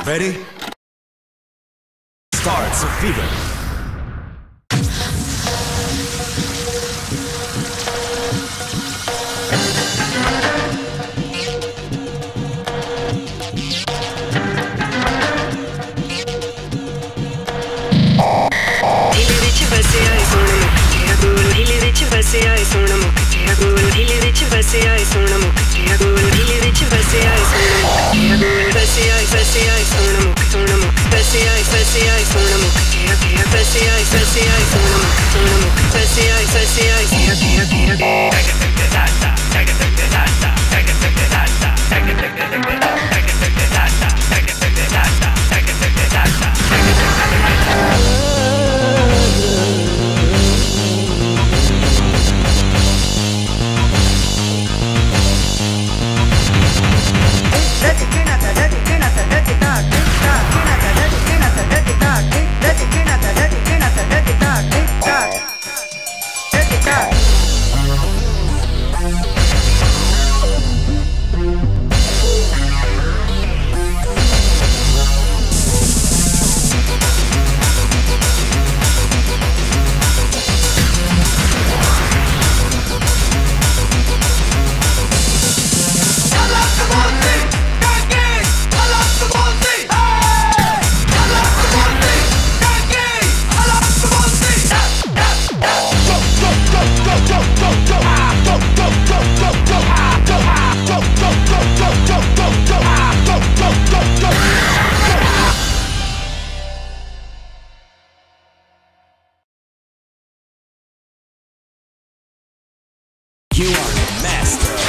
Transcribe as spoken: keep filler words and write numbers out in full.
Ready? Start, Sofia. वैसे आए सोना मुख तेरा गोल ढीले विच वैसे आए सोना मुख तेरा गोल ढीले विच वैसे आए सोना मुख तेरा गोल ढीले विच वैसे आए सोना मुख तेरा गोल वैसे आए वैसे आए सोना मुख सोना मुख वैसे आए वैसे आए सोना मुख तेरा तेरा वैसे आए वैसे आए सोना मुख सोना मुख वैसे आए वैसे आए तेरा तेरा तेरा You are the master.